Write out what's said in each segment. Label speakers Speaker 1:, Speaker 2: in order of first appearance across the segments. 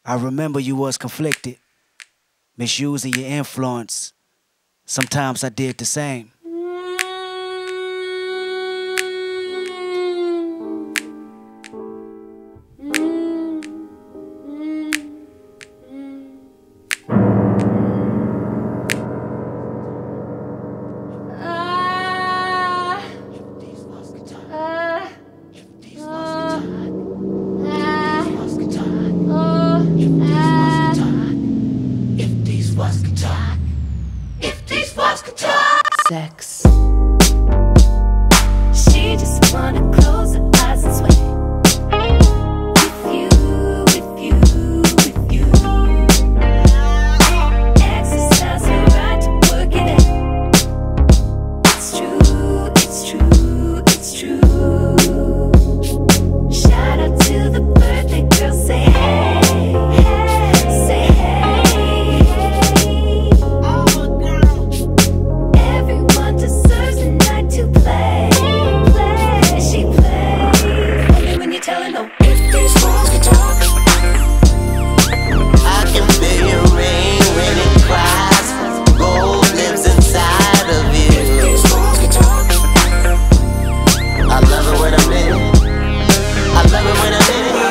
Speaker 1: I remember you was conflicted, misusing your influence. Sometimes I did the same.
Speaker 2: Sex. She just wanna close her eyes and sway. With you, with you, with you. Exercise her right to work it out. It's true, it's true, it's true. Shout out to the birthday girl, say hey, hey, say hey, hey. Everyone deserves a night to play, play. She plays only when you tell her no. If these walls could talk,
Speaker 3: I can feel your rain when it cries. Gold lives inside of you.
Speaker 2: if these walls could talk,
Speaker 3: I love it when I'm in it. I love it when I'm in it.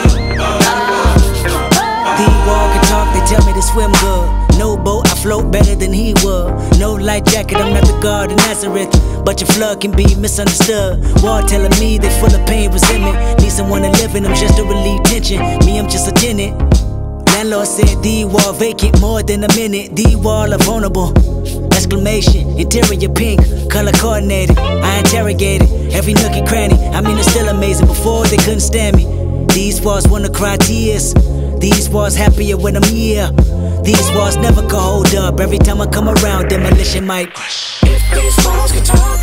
Speaker 1: D-Wall can talk, they tell me to swim good. No boat, I float better than he would. No light jacket, I'm not the God of Nazareth. But your flood can be misunderstood. Wall telling me they full of pain, resentment. Need someone to live in them just to relieve tension. Me, I'm just a tenant. Landlord said D-Wall vacant more than a minute. D-Wall are vulnerable. Exclamation, interior pink, color coordinated. I interrogated every nook and cranny. I mean, it's still amazing. Before they couldn't stand me. These walls wanna cry tears. These walls happier when I'm here. These walls never can hold up. Every time I come around, demolition might.
Speaker 2: if these walls could talk,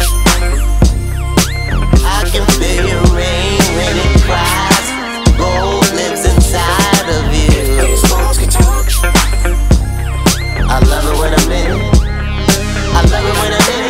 Speaker 3: I can feel your rain when it cries. Gold lives inside of you.
Speaker 2: these walls could talk,
Speaker 3: I love it when I'm in it. I love it when I'm in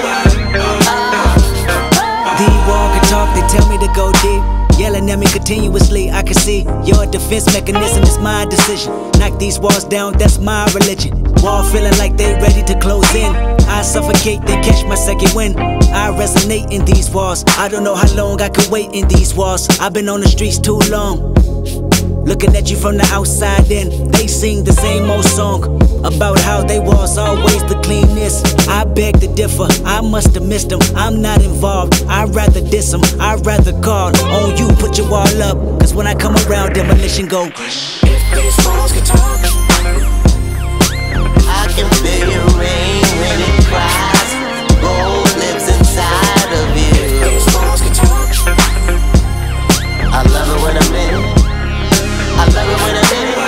Speaker 3: it.
Speaker 1: D-Wall can talk, they tell me to go deep. Yelling at me continuously, I can see your defense mechanism is my decision. Knock these walls down, that's my religion. Wall feeling like they ready to close in. I suffocate, then catch my second wind. I resonate in these walls. I don't know how long I can wait in these walls. I've been on the streets too long. Looking at you from the outside in, they sing the same old song about how they was always the cleanest. I beg to differ, I must have missed them. I'm not involved, I'd rather diss them. I'd rather call on you, put your wall up. Cause when I come around, demolition go.
Speaker 2: if these walls could talk,
Speaker 3: I can feel your rain when it cries. Gold lives inside of you.
Speaker 2: these walls could talk,
Speaker 3: I love it when I'm in it. I love it when I'm in it.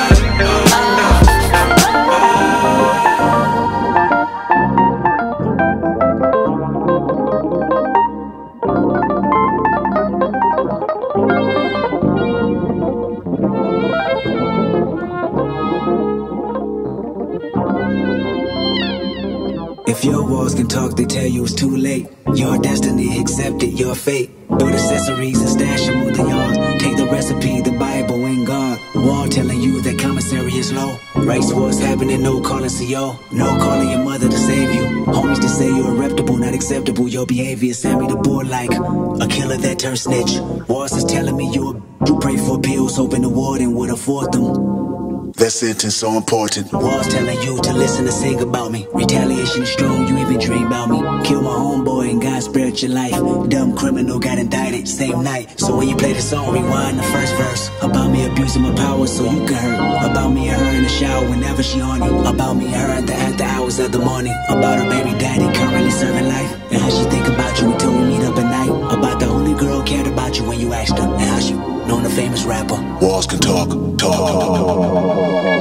Speaker 1: If your walls can talk, they tell you it's too late. Your destiny, accept it, your fate. Build accessories and stash them with the yards. Take the recipe, the Bible and God. Wall telling you that commissary is low. Rights wars happening, no calling CO. No calling your mother to save you. Homies to say you're reputable, not acceptable. Your behavior sent me to board like a killer that turned snitch. Walls is telling me you pray for pills, hoping the warden would afford them.
Speaker 4: That sentence so important.
Speaker 1: Walls telling you to listen and sing about me. Retaliation is strong, you even dream about me. Kill my homeboy and God spared your life. Dumb criminal got indicted same night. So when you play the song, rewind the first verse. About me abusing my power so you can hurt. About me and her in the shower whenever she horny. About me and her at the after hours of the morning. About her baby daddy currently serving life. And how she think about you until we meet up at night. About the only girl cared about you when you asked her. And how she known a famous rapper.
Speaker 4: Walls can talk, talk.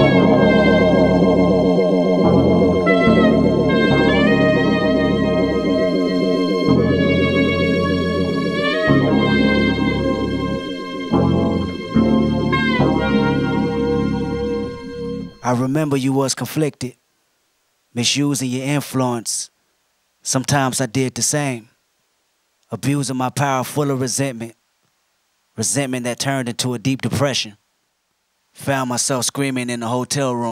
Speaker 1: I remember you was conflicted, misusing your influence. Sometimes I did the same, abusing my power full of resentment. Resentment that turned into a deep depression. Found myself screaming in the hotel room.